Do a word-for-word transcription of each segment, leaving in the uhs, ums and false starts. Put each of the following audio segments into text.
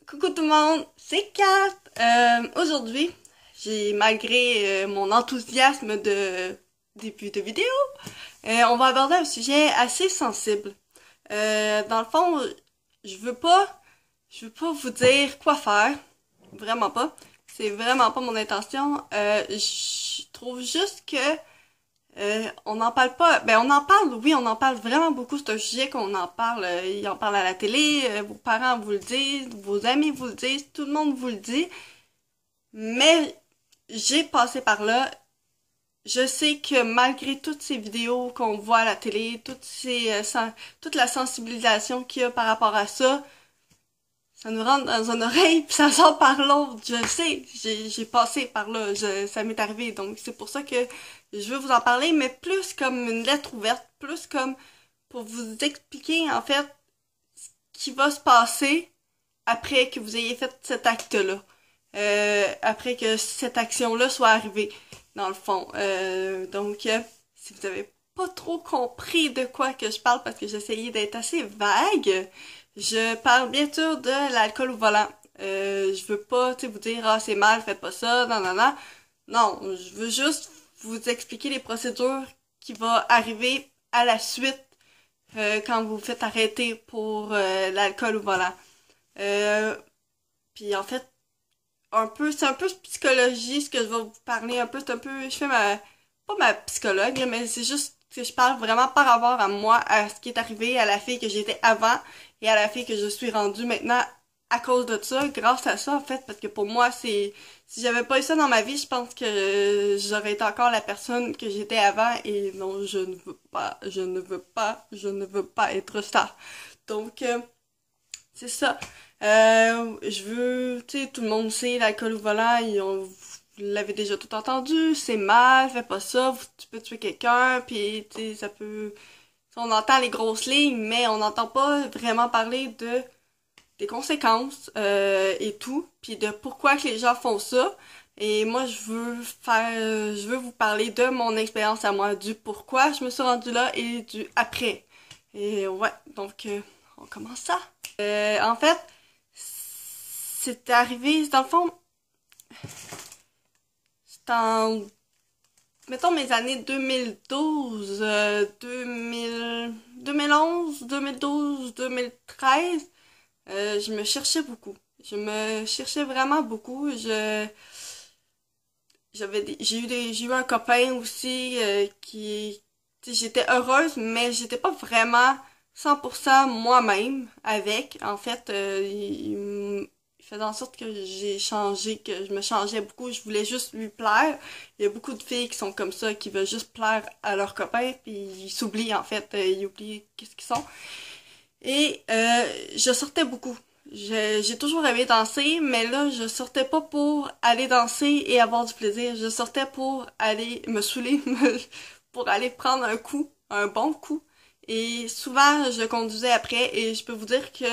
Coucou tout le monde, c'est Kat. Euh, aujourd'hui, j'ai malgré euh, mon enthousiasme de début de vidéo, euh, on va aborder un sujet assez sensible. Euh, dans le fond, je veux pas, je veux pas vous dire quoi faire, vraiment pas. C'est vraiment pas mon intention. Euh, je trouve juste que euh, on n'en parle pas. Ben, on en parle, oui, on en parle vraiment beaucoup. C'est un sujet qu'on en parle. Euh, ils en parlent à la télé, euh, vos parents vous le disent, vos amis vous le disent, tout le monde vous le dit. Mais j'ai passé par là. Je sais que malgré toutes ces vidéos qu'on voit à la télé, toutes ces, euh, sen- toute la sensibilisation qu'il y a par rapport à ça, ça nous rentre dans une oreille puis ça sort par l'autre. Je le sais, j'ai j'ai passé par là, je, ça m'est arrivé. Donc c'est pour ça que je veux vous en parler, mais plus comme une lettre ouverte, plus comme pour vous expliquer en fait ce qui va se passer après que vous ayez fait cet acte-là. Euh, après que cette action-là soit arrivée, dans le fond. Euh, donc, euh, si vous avez pas trop compris de quoi que je parle parce que j'essayais d'être assez vague, je parle bien sûr de l'alcool au volant. Euh, je veux pas, tu sais, vous dire, ah, c'est mal, faites pas ça, non, non, non. Non, je veux juste vous expliquer les procédures qui vont arriver à la suite euh, quand vous vous faites arrêter pour euh, l'alcool au volant. Euh, puis en fait, un peu, c'est un peu psychologie ce que je vais vous parler, un peu, c'est un peu, je fais ma, pas ma psychologue, là, mais c'est juste que je parle vraiment par rapport à moi, à ce qui est arrivé, à la fille que j'étais avant et à la fille que je suis rendue maintenant à cause de ça, grâce à ça en fait, parce que pour moi c'est, si j'avais pas eu ça dans ma vie, je pense que euh, j'aurais été encore la personne que j'étais avant et non, je ne veux pas, je ne veux pas, je ne veux pas être ça. Donc, euh, c'est ça. Euh, je veux, tu sais, tout le monde sait, l'alcool au volant, ils ont- vous l'avez déjà tout entendu, c'est mal, fais pas ça, vous- tu peux tuer quelqu'un, puis tu sais, ça peut... On entend les grosses lignes, mais on n'entend pas vraiment parler de des conséquences euh, et tout, puis de pourquoi que les gens font ça. Et moi, je veux faire, je veux vous parler de mon expérience à moi, du pourquoi je me suis rendue là et du après. Et ouais, donc euh, on commence ça. Euh, en fait, c'est arrivé, dans le fond, c'est en, mettons mes années deux mille douze, euh, deux mille, deux mille onze, deux mille douze, deux mille treize, euh, je me cherchais beaucoup. Je me cherchais vraiment beaucoup. Je, j'avais des- j'ai eu des, j'ai eu un copain aussi euh, qui, tu sais, j'étais heureuse, mais j'étais pas vraiment cent pour cent moi-même avec. En fait, euh, il, il il faisait en sorte que j'ai changé, que je me changeais beaucoup. Je voulais juste lui plaire. Il y a beaucoup de filles qui sont comme ça, qui veulent juste plaire à leurs copains, puis ils s'oublient en fait, euh, ils oublient qu'est-ce qu'ils sont. Et euh, je sortais beaucoup. Je- J'ai toujours aimé danser, mais là, je sortais pas pour aller danser et avoir du plaisir. Je sortais pour aller me saouler, me- pour aller prendre un coup, un bon coup. Et souvent, je conduisais après et je peux vous dire que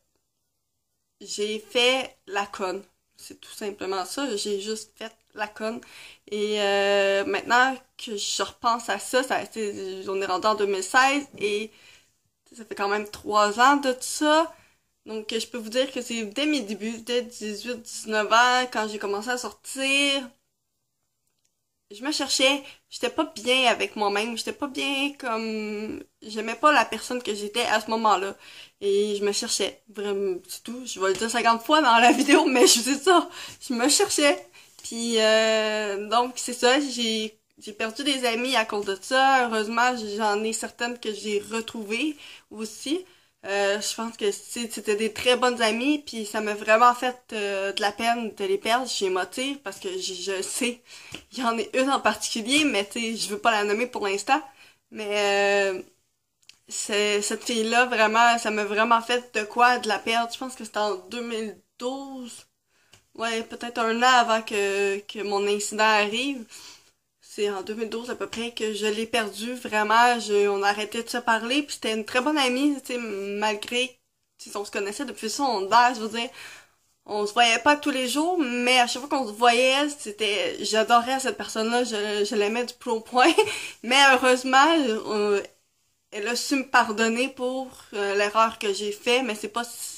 j'ai fait la conne. C'est tout simplement ça. J'ai juste fait la conne. Et euh, maintenant que je repense à ça, ça a été, on est rendu en deux mille seize et ça fait quand même trois ans de tout ça. Donc, je peux vous dire que c'est dès mes débuts, dès dix-huit dix-neuf ans, quand j'ai commencé à sortir, je me cherchais, j'étais pas bien avec moi-même, j'étais pas bien comme, j'aimais pas la personne que j'étais à ce moment-là. Et je me cherchais, vraiment, c'est tout. Je vais le dire cinquante fois dans la vidéo, mais je sais ça, je me cherchais. Puis, euh, donc, c'est ça, j'ai j'ai perdu des amis à cause de ça. Heureusement, j'en ai certaines que j'ai retrouvées aussi. Euh, je pense que c'est- c'était des très bonnes amies, puis ça m'a vraiment fait euh, de la peine de les perdre. Je suis émotive parce que je, je sais, il y en a une en particulier, mais tu sais, je veux pas la nommer pour l'instant. Mais euh, c'est, cette fille-là, vraiment, ça m'a vraiment fait de quoi de la perdre. Je pense que c'était en deux mille douze. Ouais, peut-être un an avant que, que mon incident arrive. C'est en deux mille douze à peu près que je l'ai perdu. Vraiment, je, on arrêtait de se parler. Puis c'était une très bonne amie, tu sais, malgré si on se connaissait depuis ça, on je veux dire, on se voyait pas tous les jours, mais à chaque fois qu'on se voyait, c'était, j'adorais cette personne-là, je, je l'aimais du plus au point. Mais heureusement, on- elle a su me pardonner pour euh, l'erreur que j'ai fait, mais c'est pas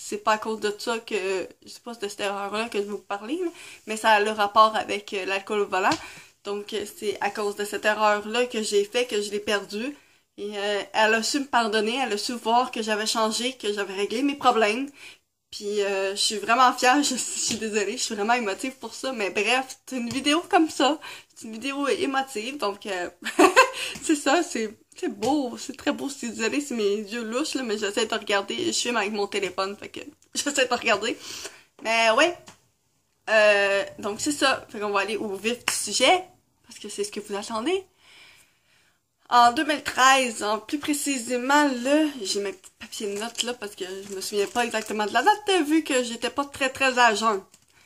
c'est pas à cause de ça que, je sais pas si c'est de cette erreur-là que je vais vous parler, là, mais ça a le rapport avec euh, l'alcool au volant. Donc, euh, c'est à cause de cette erreur-là que j'ai fait que je l'ai perdue. Et euh, elle a su me pardonner, elle a su voir que j'avais changé, que j'avais réglé mes problèmes. Puis euh, je suis vraiment fière, je, je suis désolée, je suis vraiment émotive pour ça, mais bref, c'est une vidéo comme ça, c'est une vidéo émotive, donc euh, c'est ça, c'est c'est beau, c'est très beau, c'est désolée, c'est mes yeux louches, là, mais j'essaie de regarder, je filme avec mon téléphone, fait que j'essaie de regarder. Mais ouais, euh, donc c'est ça, fait qu'on va aller au vif du sujet, parce que c'est ce que vous attendez. En deux mille treize, en plus précisément, là, j'ai mes petits papiers de notes là parce que je me souviens pas exactement de la date vu que j'étais pas très très à jeun.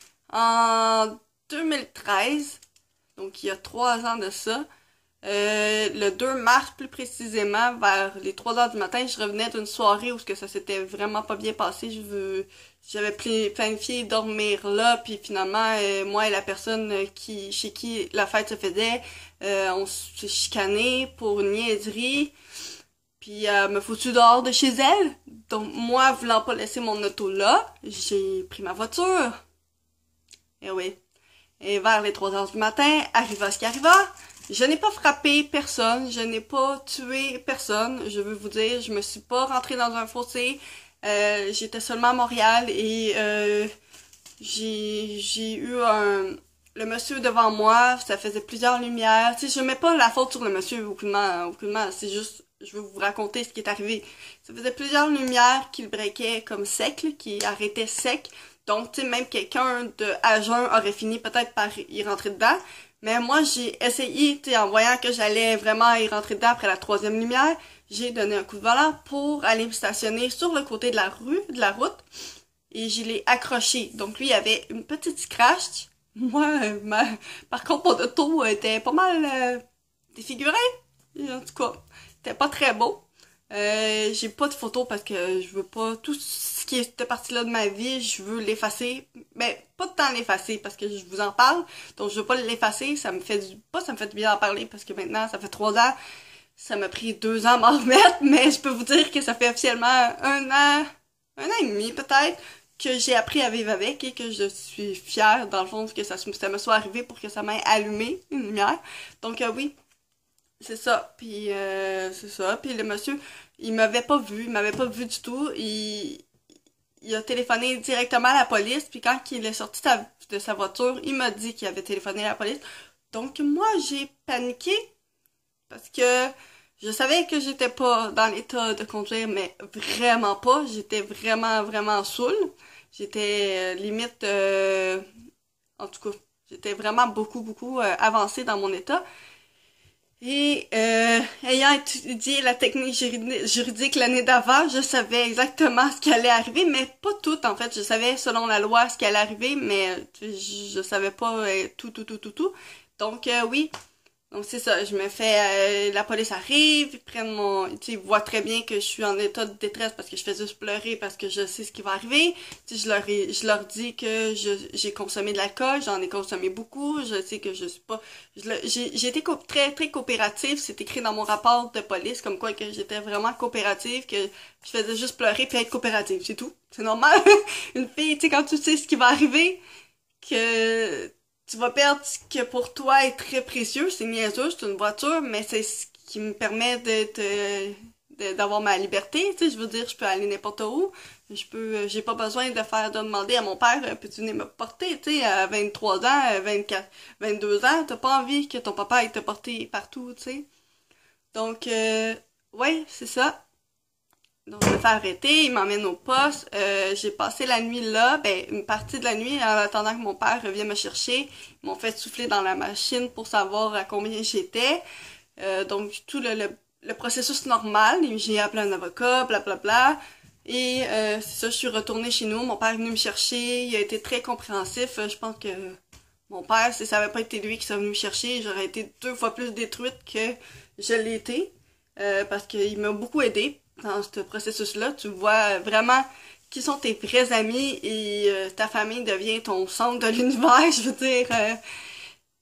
En deux mille treize, donc il y a trois ans de ça, euh, le deux mars plus précisément, vers les trois heures du matin, je revenais d'une soirée où ce que ça s'était vraiment pas bien passé. Je veux, j'avais planifié dormir là, puis finalement, euh, moi et la personne qui chez qui la fête se faisait, euh, on s'est chicané pour une niaiserie, puis elle me foutu dehors de chez elle. Donc moi, voulant pas laisser mon auto là, j'ai pris ma voiture. Et oui. Et vers les trois heures du matin, arriva ce qui arriva. Je n'ai pas frappé personne, je n'ai pas tué personne, je veux vous dire, je me suis pas rentrée dans un fossé, euh, j'étais seulement à Montréal et euh, j'ai j'ai eu un... Le monsieur devant moi, ça faisait plusieurs lumières, tu sais, je mets pas la faute sur le monsieur, aucunement, aucunement, c'est juste, je veux vous raconter ce qui est arrivé. Ça faisait plusieurs lumières qui le breakaient comme sec, là, qui arrêtaient sec, donc tu sais, même quelqu'un de à jeun aurait fini peut-être par y rentrer dedans. Mais moi, j'ai essayé, tu sais, en voyant que j'allais vraiment y rentrer dedans après la troisième lumière, j'ai donné un coup de volant pour aller me stationner sur le côté de la rue, de la route, et je l'ai accroché. Donc lui, il avait une petite scratch. Moi, euh, ma... par contre, mon auto était pas mal euh, défiguré. En tout cas, c'était pas très beau. Euh, j'ai pas de photos parce que je veux pas tout ce qui était parti là de ma vie, je veux l'effacer. Ben, pas de temps l'effacer parce que je vous en parle. Donc je veux pas l'effacer, ça me fait du pas ça me fait du bien d'en parler parce que maintenant ça fait trois ans. Ça m'a pris deux ans à m'en remettre, mais je peux vous dire que ça fait officiellement un an, un an et demi peut-être que j'ai appris à vivre avec et que je suis fière dans le fond que ça, ça me soit arrivé pour que ça m'ait allumé une lumière. Donc euh, oui. C'est ça, puis euh, c'est ça, puis le monsieur, il m'avait pas vu, il m'avait pas vu du tout, il, il a téléphoné directement à la police, puis quand il est sorti de sa voiture, il m'a dit qu'il avait téléphoné à la police. Donc moi, j'ai paniqué, parce que je savais que j'étais pas dans l'état de conduire, mais vraiment pas, j'étais vraiment, vraiment saoule, j'étais euh, limite, euh, en tout cas, j'étais vraiment beaucoup, beaucoup euh, avancée dans mon état. Et euh, ayant étudié la technique juridique l'année d'avant, je savais exactement ce qui allait arriver, mais pas tout en fait. Je savais selon la loi ce qui allait arriver, mais je, je savais pas euh, tout, tout, tout, tout, tout. Donc euh, oui, donc c'est ça. Je me fais, euh, la police arrive, ils prennent mon, tu sais, ils voient très bien que je suis en état de détresse parce que je fais juste pleurer parce que je sais ce qui va arriver. Tu sais, je leur, ai, je leur dis que je, j'ai consommé de l'alcool, j'en ai consommé beaucoup. Je sais que je suis pas, j'ai, j'ai été très très coopérative. C'est écrit dans mon rapport de police comme quoi que j'étais vraiment coopérative, que je faisais juste pleurer puis être coopérative, c'est tout. C'est normal. Une fille, tu sais, quand tu sais ce qui va arriver, que tu vas perdre ce que pour toi est très précieux, c'est niaiseux, c'est une voiture, mais c'est ce qui me permet d'être, euh, de, d'avoir ma liberté, tu sais, je veux dire, je peux aller n'importe où, je peux, j'ai pas besoin de faire, de demander à mon père, peux-tu venir me porter, tu sais, à vingt-trois ans, vingt-quatre, vingt-deux ans, t'as pas envie que ton papa aille te porter partout, tu sais. Donc, euh, ouais, c'est ça. Donc, je me fais arrêter, il m'emmène au poste. Euh, j'ai passé la nuit là, ben une partie de la nuit en attendant que mon père revienne me chercher. Ils m'ont fait souffler dans la machine pour savoir à combien j'étais. Euh, donc, tout le, le, le processus normal. J'ai appelé un avocat, blablabla. Bla, bla. Et euh, c'est ça, je suis retournée chez nous. Mon père est venu me chercher. Il a été très compréhensif. Je pense que mon père, si ça avait pas été lui qui s'est venu me chercher, j'aurais été deux fois plus détruite que je l'ai été. Euh, parce qu'il m'a beaucoup aidé dans ce processus-là. Tu vois vraiment qui sont tes vrais amis et euh, ta famille devient ton centre de l'univers. Je veux dire, euh,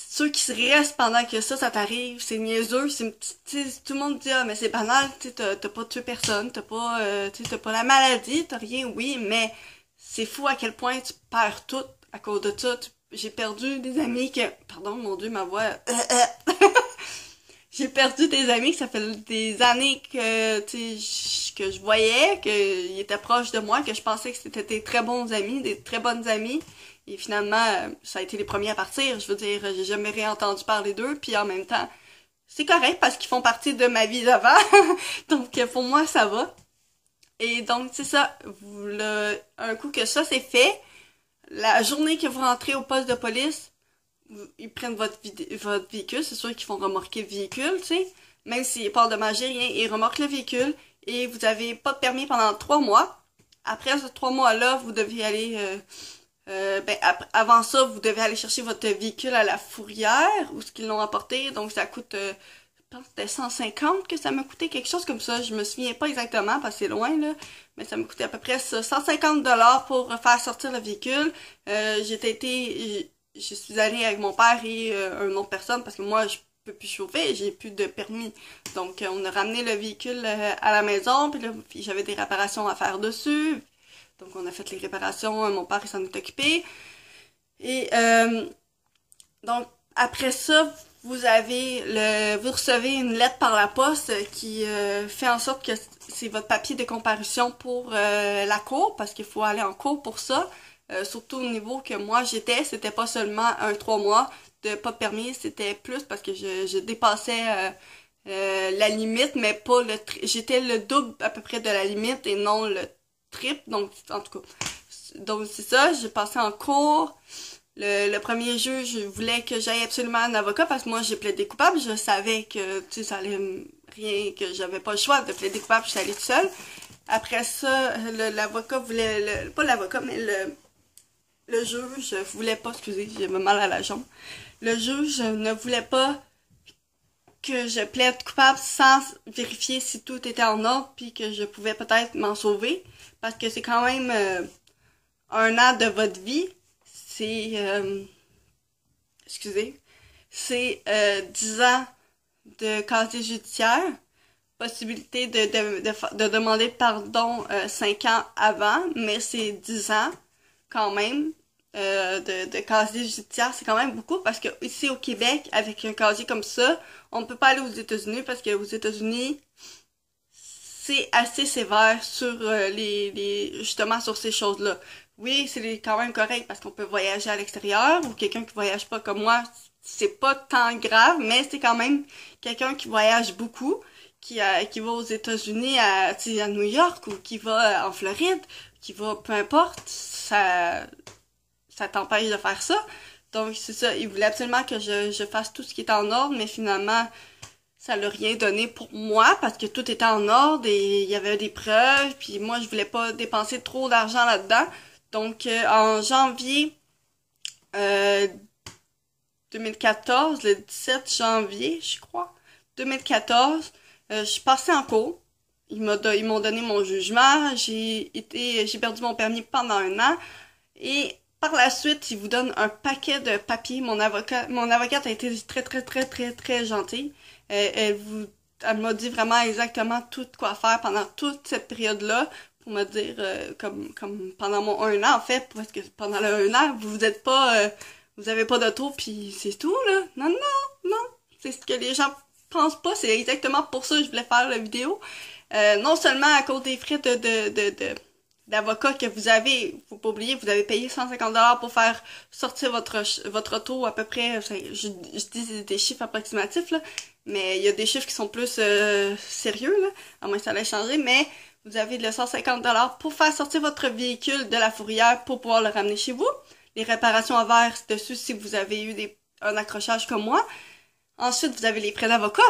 ceux qui se restent pendant que ça, ça t'arrive, c'est niaiseux, c'est, tout le monde dit, ah, mais c'est banal, tu t'as pas tué personne, t'as pas, euh, t'as pas la maladie, t'as rien, oui, mais c'est fou à quel point tu perds tout à cause de ça. J'ai perdu des amis que, pardon, mon Dieu, ma voix, euh, euh. J'ai perdu des amis que ça fait des années que, tu sais, que je voyais, qu'ils étaient proches de moi, que je pensais que c'était des très bons amis, des très bonnes amies. Et finalement, ça a été les premiers à partir. Je veux dire, j'ai jamais rien entendu parler d'eux. Puis en même temps, c'est correct parce qu'ils font partie de ma vie d'avant. Donc pour moi, ça va. Et donc, c'est ça. Vous, le, un coup que ça c'est fait, la journée que vous rentrez au poste de police, ils prennent votre, votre véhicule, c'est sûr qu'ils font remorquer le véhicule, tu sais. Même s'il n'est pas endommagé, rien, ils remorquent le véhicule et vous avez pas de permis pendant trois mois. Après ces trois mois-là, vous devez aller... Euh, euh, ben, ap avant ça, vous devez aller chercher votre véhicule à la fourrière, où ce qu'ils l'ont apporté, donc ça coûte... Euh, je pense que c'était cent cinquante que ça m'a coûté, quelque chose comme ça. Je me souviens pas exactement, parce que c'est loin, là. Mais ça m'a coûté à peu près ça, cent cinquante dollars pour faire sortir le véhicule. Euh, j'ai été... Je suis allée avec mon père et euh, une autre personne parce que moi je peux plus chauffer, j'ai plus de permis. Donc euh, on a ramené le véhicule euh, à la maison, puis là j'avais des réparations à faire dessus. Donc on a fait les réparations, mon père il s'en est occupé. Et euh, donc après ça, vous avez le vous recevez une lettre par la poste qui euh, fait en sorte que c'est votre papier de comparution pour euh, la cour parce qu'il faut aller en cour pour ça. Euh, surtout au niveau que moi j'étais, c'était pas seulement un trois mois de pas de permis, c'était plus parce que je, je dépassais euh, euh, la limite, mais pas le j'étais le double à peu près de la limite et non le triple, donc en tout cas. Donc c'est ça, j'ai passé en cours. Le, le premier juge voulait que j'aille absolument un avocat parce que moi j'ai plaidé coupable, je savais que tu sais ça allait rien, que j'avais pas le choix de plaider coupable, je suis allée toute seule. Après ça, l'avocat voulait le, pas l'avocat, mais le Le juge voulait pas, excusez, j'ai mal à la jambe. Le juge ne voulait pas que je plaide coupable sans vérifier si tout était en ordre puis que je pouvais peut-être m'en sauver. Parce que c'est quand même euh, un an de votre vie. C'est... Euh, excusez. C'est euh, dix ans de casier judiciaire. Possibilité de, de, de, de demander pardon euh, cinq ans avant, mais c'est dix ans quand même. Euh, de, de casier judiciaire, c'est quand même beaucoup parce que ici au Québec, avec un casier comme ça, on ne peut pas aller aux États-Unis parce que aux États-Unis, c'est assez sévère sur euh, les, les justement sur ces choses-là. Oui, c'est quand même correct parce qu'on peut voyager à l'extérieur ou quelqu'un qui voyage pas comme moi, c'est pas tant grave, mais c'est quand même quelqu'un qui voyage beaucoup, qui a, qui va aux États-Unis, à, à New York ou qui va en Floride, qui va peu importe, ça ça t'empêche de faire ça. Donc, c'est ça. Il voulait absolument que je, je fasse tout ce qui était en ordre, mais finalement, ça l'a rien donné pour moi parce que tout était en ordre et il y avait des preuves. Puis moi, je voulais pas dépenser trop d'argent là-dedans. Donc, euh, en janvier euh, deux mille quatorze, le dix-sept janvier, je crois, deux mille quatorze, euh, je suis passée en cours. Ils m'ont donné mon jugement. J'ai été, j'ai perdu mon permis pendant un an. Et par la suite, il vous donne un paquet de papiers. Mon avocat, mon avocate a été très, très, très, très, très gentille. Elle, elle vous, elle m'a dit vraiment exactement tout quoi faire pendant toute cette période-là pour me dire, euh, comme, comme pendant mon un an, en fait, parce que pendant le un an, vous êtes pas, euh, vous avez pas d'auto puis c'est tout, là. Non, non, non. C'est ce que les gens pensent pas. C'est exactement pour ça que je voulais faire la vidéo. Euh, non seulement à cause des frais de, de, de, de d'avocat que vous avez, faut pas oublier, vous avez payé cent cinquante dollars pour faire sortir votre votre auto à peu près, je, je dis des chiffres approximatifs, là, mais il y a des chiffres qui sont plus euh, sérieux, là, à moins que ça allait changer, mais vous avez le cent cinquante dollars pour faire sortir votre véhicule de la fourrière pour pouvoir le ramener chez vous. Les réparations à verre dessus si vous avez eu des, un accrochage comme moi. Ensuite, vous avez les frais d'avocat.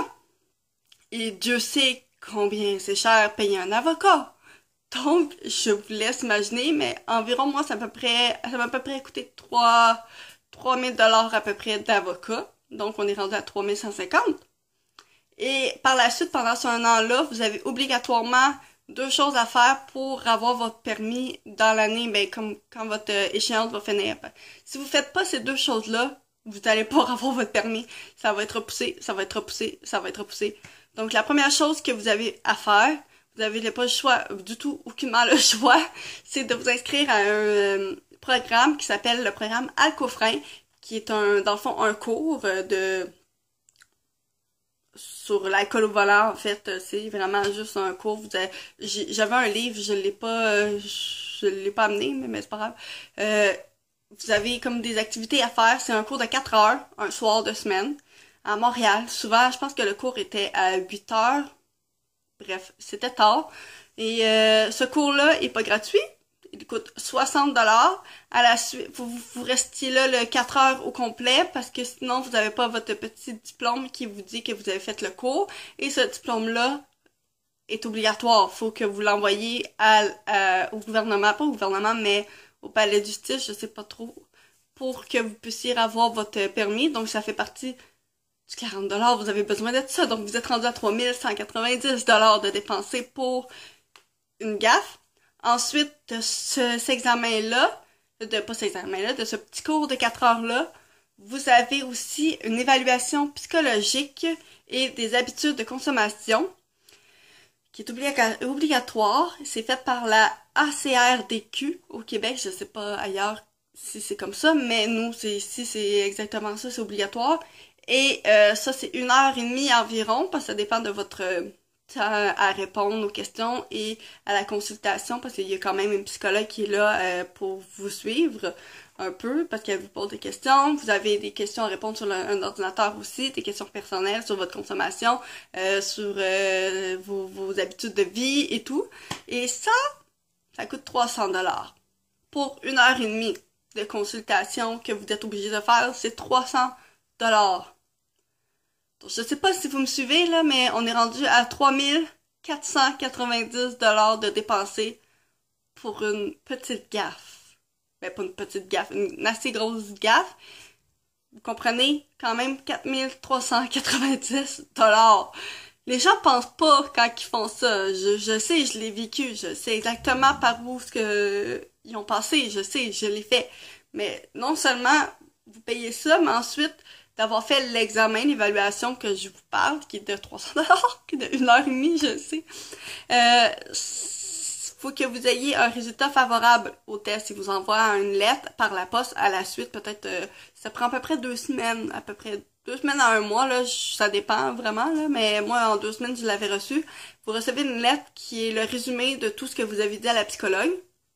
Et Dieu sait combien c'est cher payer un avocat. Donc, je vous laisse imaginer, mais environ, moi, ça m'a à peu près, ça m'a à peu près coûté trois, trois mille dollars à peu près d'avocat. Donc, on est rendu à trois mille cent cinquante. Et par la suite, pendant ce un an-là, vous avez obligatoirement deux choses à faire pour avoir votre permis dans l'année, ben, comme quand votre échéance va finir. Si vous faites pas ces deux choses-là, vous allez pas avoir votre permis. Ça va être repoussé, ça va être repoussé, ça va être repoussé. Donc, la première chose que vous avez à faire, vous n'avez pas le choix, du tout, aucunement le choix, c'est de vous inscrire à un euh, programme qui s'appelle le programme Alcofrein, qui est un, dans le fond, un cours de sur l'alcool au volant. En fait, c'est vraiment juste un cours. Vous avez, j'avais un livre, je l'ai pas, je l'ai pas amené, mais, mais c'est pas grave. Euh, vous avez comme des activités à faire. C'est un cours de quatre heures, un soir de semaine, à Montréal. Souvent, je pense que le cours était à huit heures. Bref, c'était tard. Et euh, ce cours-là est pas gratuit. Il coûte soixante dollars. À la suite, vous, vous restiez là le quatre heures au complet parce que sinon vous n'avez pas votre petit diplôme qui vous dit que vous avez fait le cours. Et ce diplôme-là est obligatoire. Faut que vous l'envoyiez à, à, au gouvernement, pas au gouvernement, mais au palais de justice, je sais pas trop, pour que vous puissiez avoir votre permis. Donc ça fait partie du quarante dollars. Vous avez besoin d'être ça. Donc vous êtes rendu à trois mille cent quatre-vingt-dix dollars de dépenser pour une gaffe. Ensuite, de ce, cet examen-là, de pas cet examen-là, de ce petit cours de quatre heures-là, vous avez aussi une évaluation psychologique et des habitudes de consommation qui est obliga obligatoire. C'est fait par la A C R D Q au Québec. Je sais pas ailleurs si c'est comme ça, mais nous, c'est ici, c'est exactement ça, c'est obligatoire. Et euh, ça, c'est une heure et demie environ, parce que ça dépend de votre à répondre aux questions et à la consultation, parce qu'il y a quand même une psychologue qui est là euh, pour vous suivre un peu, parce qu'elle vous pose des questions. Vous avez des questions à répondre sur le, un ordinateur aussi, des questions personnelles sur votre consommation, euh, sur euh, vos, vos habitudes de vie et tout. Et ça, ça coûte trois cents dollars. Pour une heure et demie de consultation que vous êtes obligé de faire, c'est trois cents dollars. Je sais pas si vous me suivez, là, mais on est rendu à trois mille quatre cent quatre-vingt-dix dollars de dépenser pour une petite gaffe. Ben, pas une petite gaffe, une assez grosse gaffe. Vous comprenez? Quand même quatre mille trois cent quatre-vingt-dix dollars. Les gens pensent pas quand ils font ça. Je, je sais, je l'ai vécu. Je sais exactement par où ce que ils ont passé. Je sais, je l'ai fait. Mais non seulement vous payez ça, mais ensuite d'avoir fait l'examen, l'évaluation que je vous parle, qui est de trois cents dollars, qui est de une heure et demie, je sais. Euh, faut que vous ayez un résultat favorable au test. Ils vous envoient une lettre par la poste à la suite. Peut-être, euh, ça prend à peu près deux semaines, à peu près deux semaines à un mois, là, ça dépend vraiment, là, mais moi, en deux semaines, je l'avais reçu. Vous recevez une lettre qui est le résumé de tout ce que vous avez dit à la psychologue.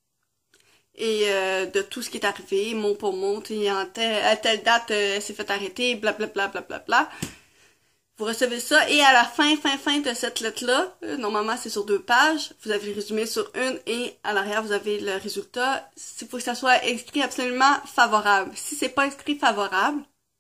Et euh, de tout ce qui est arrivé, mot pour mot, à telle, à telle date, euh, elle s'est fait arrêter, blablabla, blablabla. Bla, bla. Vous recevez ça, et à la fin, fin, fin de cette lettre-là, euh, normalement c'est sur deux pages, vous avez le résumé sur une, et à l'arrière vous avez le résultat. Il faut que ça soit inscrit absolument favorable. Si c'est pas inscrit favorable,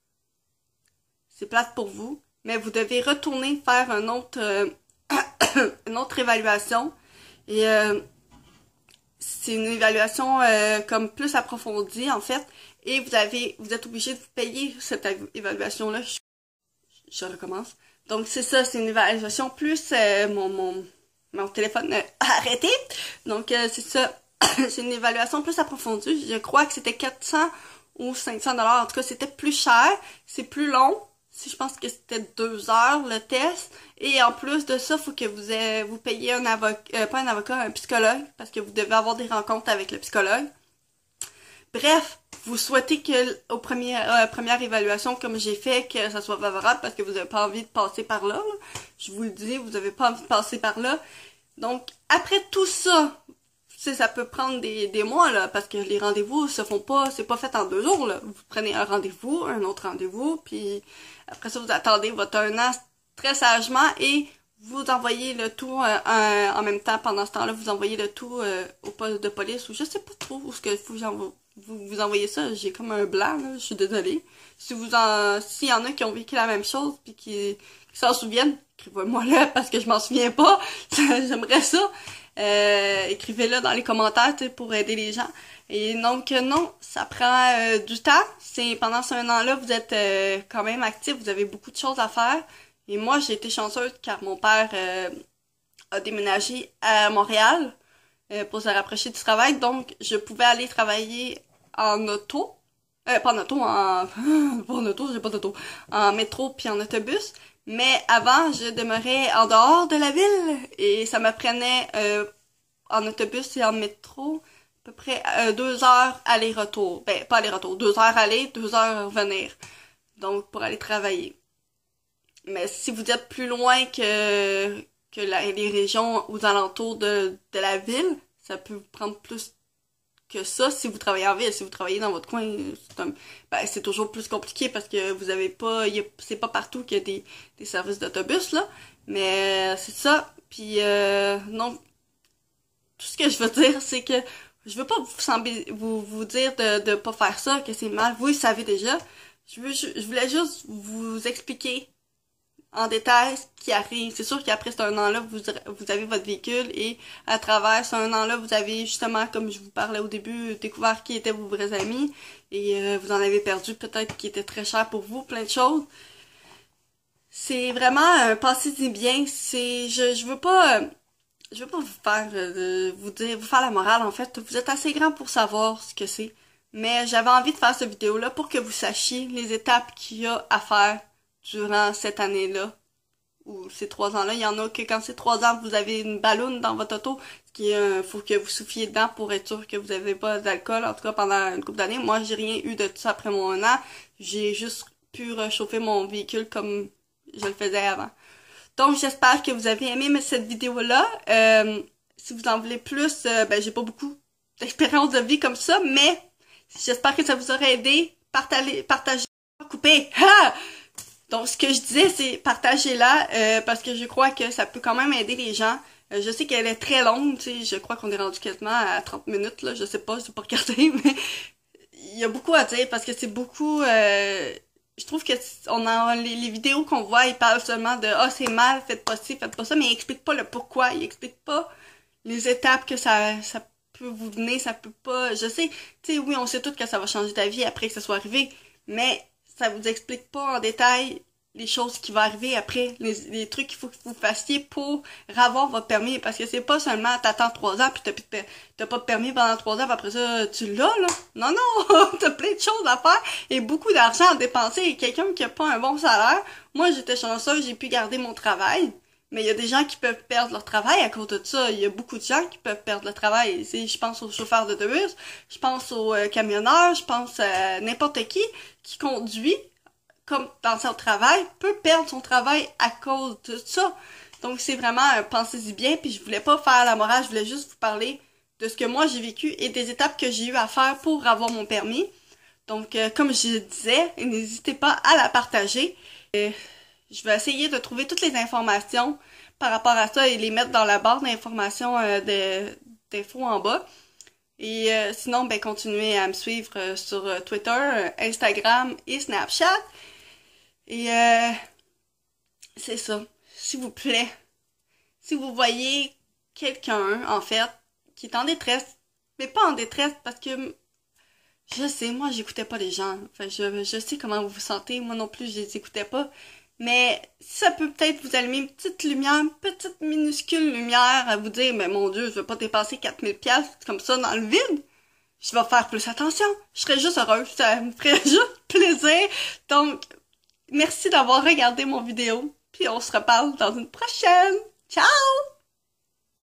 c'est plate pour vous, mais vous devez retourner faire un autre, euh, une autre évaluation, et euh, c'est une évaluation euh, comme plus approfondie en fait, et vous avez, vous êtes obligé de payer cette évaluation-là. Je, je recommence. Donc c'est ça, c'est une évaluation plus euh, mon mon mon téléphone euh, arrêté. Donc euh, c'est ça, c'est une évaluation plus approfondie. Je crois que c'était quatre cents ou cinq cents dollars. En tout cas, c'était plus cher, c'est plus long. Si je pense que c'était deux heures le test, et en plus de ça, faut que vous ayez, vous payiez un avocat, euh, pas un avocat, un psychologue, parce que vous devez avoir des rencontres avec le psychologue. Bref, vous souhaitez que aux premières euh, première évaluation, comme j'ai fait, que ça soit favorable, parce que vous n'avez pas envie de passer par là, là. Je vous le dis, vous n'avez pas envie de passer par là. Donc après tout ça, ça peut prendre des, des mois, là, parce que les rendez-vous se font pas, c'est pas fait en deux jours, là. Vous prenez un rendez-vous, un autre rendez-vous, puis après ça, vous attendez votre un an très sagement, et vous envoyez le tout euh, un, en même temps, pendant ce temps-là, vous envoyez le tout euh, au poste de police, ou je sais pas trop où ce que vous, vous, vous envoyez ça, j'ai comme un blanc, là, je suis désolée. Si vous en, s'il y en a qui ont vécu la même chose, puis qui, qui s'en souviennent, écrivez-moi là, parce que je m'en souviens pas, j'aimerais ça. Euh, écrivez-le dans les commentaires pour aider les gens. Et donc non, ça prend euh, du temps. C'est pendant ce un an-là, vous êtes euh, quand même actif, vous avez beaucoup de choses à faire. Et moi, j'ai été chanceuse car mon père euh, a déménagé à Montréal euh, pour se rapprocher du travail. Donc, je pouvais aller travailler en auto. Euh, pas en auto, en... pas en auto, j'ai pas d'auto. En métro puis en autobus. Mais avant, je demeurais en dehors de la ville et ça me prenait euh, en autobus et en métro à peu près euh, deux heures aller-retour. Ben, pas aller-retour, deux heures aller, deux heures revenir. Donc, pour aller travailler. Mais si vous êtes plus loin que, que la- les régions aux alentours de, de la ville, ça peut vous prendre plus que ça si vous travaillez en ville. Si vous travaillez dans votre coin, c'est un- ben, c'est toujours plus compliqué parce que vous avez pas, y a- c'est pas partout qu'il y a des, des services d'autobus, là. Mais euh, c'est ça. Puis euh, non, tout ce que je veux dire, c'est que je veux pas vous, sembler- vous, vous dire de, de pas faire ça, que c'est mal. Vous le savez déjà. Je veux, je, je voulais juste vous expliquer en détail ce qui arrive. C'est sûr qu'après cet un an-là, vous, vous avez votre véhicule et à travers ce un an-là, vous avez justement, comme je vous parlais au début, découvert qui étaient vos vrais amis et euh, vous en avez perdu peut-être qui étaient très chers pour vous, plein de choses. C'est vraiment euh, passez-y bien. C'est, je, je veux pas, euh, je veux pas vous faire, euh, vous dire, vous faire la morale en fait. Vous êtes assez grand pour savoir ce que c'est. Mais j'avais envie de faire cette vidéo-là pour que vous sachiez les étapes qu'il y a à faire durant cette année-là ou ces trois ans-là. Il y en a que quand c'est trois ans, vous avez une balloune dans votre auto, ce qui est, euh, faut que vous souffliez dedans pour être sûr que vous avez pas d'alcool, en tout cas pendant une couple d'années. Moi, j'ai rien eu de tout ça après mon un an. J'ai juste pu réchauffer mon véhicule comme je le faisais avant. Donc, j'espère que vous avez aimé cette vidéo-là. Euh, si vous en voulez plus, euh, ben, j'ai pas beaucoup d'expérience de vie comme ça, mais j'espère que ça vous aura aidé. Partagez, partagez, coupez. Ha! Donc, ce que je disais, c'est partagez-la, euh, parce que je crois que ça peut quand même aider les gens. Euh, je sais qu'elle est très longue, tu sais, je crois qu'on est rendu quasiment à trente minutes, là, je sais pas, je sais pas regarder, mais il y a beaucoup à dire, parce que c'est beaucoup, euh, je trouve que on a les, les vidéos qu'on voit, ils parlent seulement de ah, c'est mal, faites pas ci, faites pas ça, mais ils expliquent pas le pourquoi, ils expliquent pas les étapes que ça ça peut vous venir, ça peut pas. Je sais, tu sais, oui, on sait tous que ça va changer ta vie après que ça soit arrivé, mais ça vous explique pas en détail les choses qui vont arriver après, les, les trucs qu'il faut que vous fassiez pour avoir votre permis, parce que c'est pas seulement t'attends trois ans puis t'as, t'as, t'as pas de permis pendant trois ans puis après ça tu l'as là. Non non, t'as plein de choses à faire et beaucoup d'argent à dépenser et quelqu'un qui a pas un bon salaire. Moi j'étais chanceuse, j'ai pu garder mon travail. Mais il y a des gens qui peuvent perdre leur travail à cause de ça. Il y a beaucoup de gens qui peuvent perdre leur travail. Je pense aux chauffeurs d'autobus, je pense aux euh, camionneurs, je pense à n'importe qui qui conduit comme dans son travail, peut perdre son travail à cause de ça. Donc c'est vraiment, euh, pensez-y bien, puis je voulais pas faire la morale, je voulais juste vous parler de ce que moi j'ai vécu et des étapes que j'ai eu à faire pour avoir mon permis. Donc euh, comme je disais, n'hésitez pas à la partager. Euh, je vais essayer de trouver toutes les informations par rapport à ça et les mettre dans la barre d'informations euh, de- d'infos en bas. Et euh, sinon, ben continuez à me suivre euh, sur euh, Twitter, euh, Instagram et Snapchat. Et euh, c'est ça. S'il vous plaît, si vous voyez quelqu'un, en fait, qui est en détresse, mais pas en détresse parce que je sais, moi, j'écoutais pas les gens. Enfin, je, je sais comment vous vous sentez. Moi non plus, je les écoutais pas. Mais ça peut peut-être vous allumer une petite lumière, une petite minuscule lumière à vous dire, mais mon Dieu, je veux pas dépenser quatre mille piastres comme ça dans le vide. Je vais faire plus attention. Je serais juste heureuse. Ça me ferait juste plaisir. Donc, merci d'avoir regardé mon vidéo. Puis on se reparle dans une prochaine. Ciao!